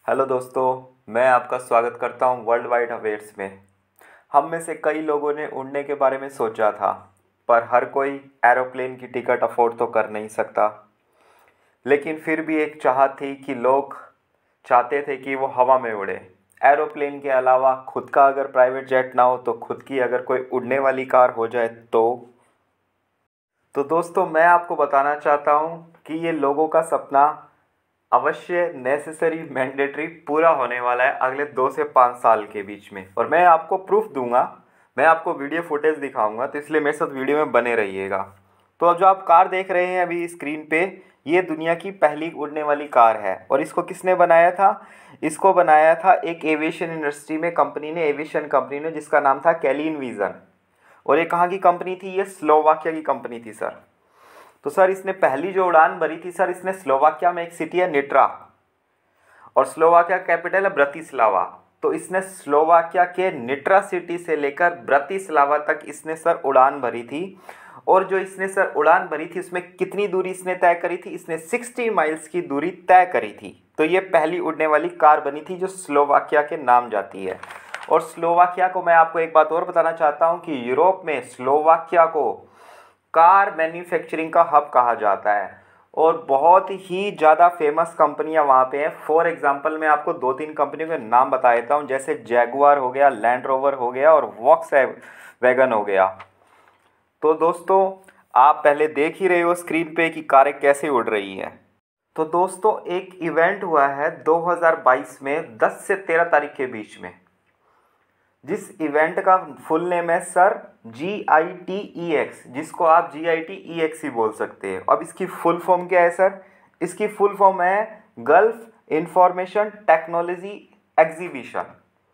Hello दोस्तों, मैं आपका स्वागत करता हूं वर्ल्ड वाइड अफेयर्स में। हम में से कई लोगों ने उड़ने के बारे में सोचा था, पर हर कोई एरोप्लेन की टिकट अफोर्ड तो कर नहीं सकता। लेकिन फिर भी एक चाहत थी कि लोग चाहते थे कि वो हवा में उड़े। एरोप्लेन के अलावा खुद का अगर प्राइवेट जेट ना हो तो खुद की अगर कोई उड़ने वाली कार हो जाए तो दोस्तों, मैं आपको बताना चाहता हूँ कि ये लोगों का सपना अवश्य नेसेसरी मैंडेटरी पूरा होने वाला है अगले 2 से 5 साल के बीच में। और मैं आपको प्रूफ दूंगा, मैं आपको वीडियो फुटेज दिखाऊंगा, तो इसलिए मेरे साथ वीडियो में बने रहिएगा। तो अब जो आप कार देख रहे हैं अभी स्क्रीन पे, ये दुनिया की पहली उड़ने वाली कार है। और इसको किसने बनाया था? इसको बनाया था एक एविएशन इंडस्ट्री में कंपनी ने, एविएशन कंपनी ने, जिसका नाम था कैलिन विजन। और ये कहाँ की कंपनी थी? ये स्लोवाकिया की कंपनी थी सर। तो सर इसने पहली जो उड़ान भरी थी सर, इसने स्लोवाकिया में एक सिटी है निट्रा, और स्लोवाकिया कैपिटल है ब्रतिस्लावा। तो इसने स्लोवाकिया के निट्रा सिटी से लेकर ब्रतिस्लावा तक इसने सर उड़ान भरी थी। और जो इसने सर उड़ान भरी थी उसमें कितनी दूरी इसने तय करी थी? इसने 60 माइल्स की दूरी तय करी थी। तो ये पहली उड़ने वाली कार बनी थी जो स्लोवाकिया के नाम जाती है। और स्लोवाकिया को मैं आपको एक बात और बताना चाहता हूँ कि यूरोप में स्लोवाकिया को कार मैन्युफैक्चरिंग का हब कहा जाता है। और बहुत ही ज़्यादा फेमस कंपनियां वहाँ पे हैं। फॉर एग्जांपल मैं आपको 2-3 कंपनियों के नाम बता देता हूँ, जैसे जैगुआर हो गया, लैंड रोवर हो गया और वॉक्सवैगन हो गया। तो दोस्तों, आप पहले देख ही रहे हो स्क्रीन पे कि कारें कैसे उड़ रही हैं। तो दोस्तों, एक इवेंट हुआ है 2022 में 10 से 13 तारीख के बीच में, जिस इवेंट का फुल नेम है सर GITEX, जिसको आप GITEX ही बोल सकते हैं। अब इसकी फुल फॉर्म क्या है सर? इसकी फुल फॉर्म है गल्फ इंफॉर्मेशन टेक्नोलॉजी एग्जीबिशन।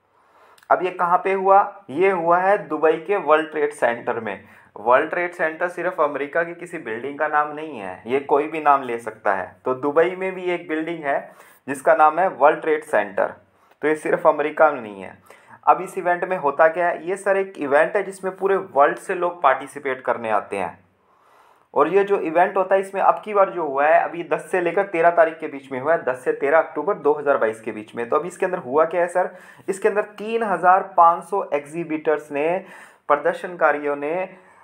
अब ये कहाँ पे हुआ? ये हुआ है दुबई के वर्ल्ड ट्रेड सेंटर में। वर्ल्ड ट्रेड सेंटर सिर्फ अमेरिका की किसी बिल्डिंग का नाम नहीं है, ये कोई भी नाम ले सकता है। तो दुबई में भी एक बिल्डिंग है जिसका नाम है वर्ल्ड ट्रेड सेंटर। तो ये सिर्फ अमेरिका में नहीं है। अब इस इवेंट में होता क्या है? ये सर एक इवेंट है जिसमें पूरे वर्ल्ड से लोग पार्टिसिपेट करने आते हैं। और ये जो इवेंट होता है इसमें अब की बार जो हुआ है, अभी 10 से लेकर 13 तारीख के बीच में हुआ है, 10 से 13 अक्टूबर 2022 के बीच में। तो अब इसके अंदर हुआ क्या है सर? इसके अंदर 3500 एग्जीबिटर्स ने, प्रदर्शनकारियों ने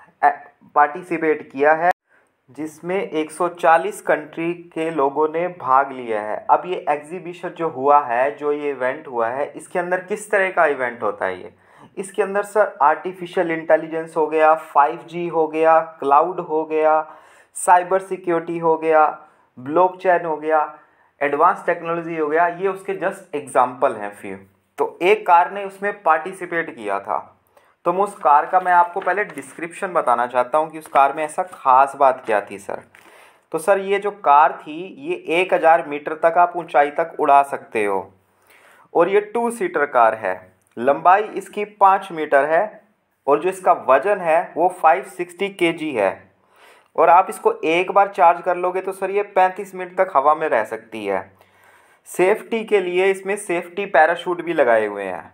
पार्टिसिपेट किया है, जिसमें 140 कंट्री के लोगों ने भाग लिया है। अब ये एग्जीबिशन जो हुआ है, जो ये इवेंट हुआ है, इसके अंदर किस तरह का इवेंट होता है ये? इसके अंदर सर आर्टिफिशियल इंटेलिजेंस हो गया, 5G हो गया, क्लाउड हो गया, साइबर सिक्योरिटी हो गया, ब्लॉकचेन हो गया, एडवांस टेक्नोलॉजी हो गया, ये उसके जस्ट एग्जाम्पल हैं फ्यू। तो एक कार ने उसमें पार्टिसिपेट किया था। तो मैं उस कार का मैं आपको पहले डिस्क्रिप्शन बताना चाहता हूँ कि उस कार में ऐसा खास बात क्या थी सर। तो सर ये जो कार थी, ये 1000 मीटर तक आप ऊंचाई तक उड़ा सकते हो। और ये 2 सीटर कार है। लंबाई इसकी 5 मीटर है और जो इसका वजन है वो 560 kg है। और आप इसको एक बार चार्ज कर लोगे तो सर ये 35 मिनट तक हवा में रह सकती है। सेफ्टी के लिए इसमें सेफ्टी पैराशूट भी लगाए हुए हैं।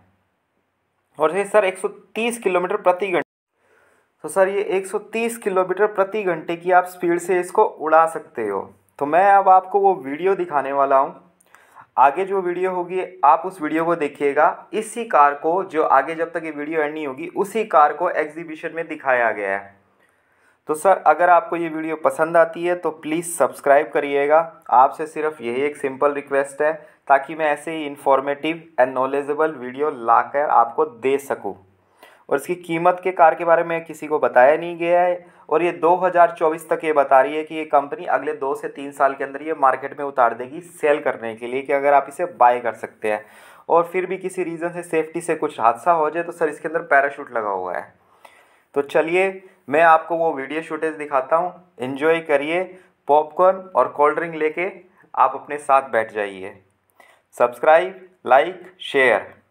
और ये सर 130 किलोमीटर प्रति घंटे, तो सर ये 130 किलोमीटर प्रति घंटे की आप स्पीड से इसको उड़ा सकते हो। तो मैं अब आपको वो वीडियो दिखाने वाला हूँ। आगे जो वीडियो होगी आप उस वीडियो को देखिएगा। इसी कार को, जो आगे जब तक ये वीडियो एंड नहीं होगी, उसी कार को एग्जीबिशन में दिखाया गया है। तो सर अगर आपको ये वीडियो पसंद आती है तो प्लीज़ सब्सक्राइब करिएगा। आपसे सिर्फ यही एक सिंपल रिक्वेस्ट है, ताकि मैं ऐसे ही इन्फॉर्मेटिव एंड नॉलेजेबल वीडियो लाकर आपको दे सकूं। और इसकी कीमत के कार के बारे में किसी को बताया नहीं गया है। और ये 2024 तक ये बता रही है कि ये कंपनी अगले 2 से 3 साल के अंदर ये मार्केट में उतार देगी सेल करने के लिए, कि अगर आप इसे बाय कर सकते हैं। और फिर भी किसी रीज़न से सेफ्टी से कुछ हादसा हो जाए तो सर इसके अंदर पैराशूट लगा हुआ है। तो चलिए मैं आपको वो वीडियो फुटेज दिखाता हूँ। एंजॉय करिए। पॉपकॉर्न और कोल्ड ड्रिंक लेके आप अपने साथ बैठ जाइए। Subscribe, like, share.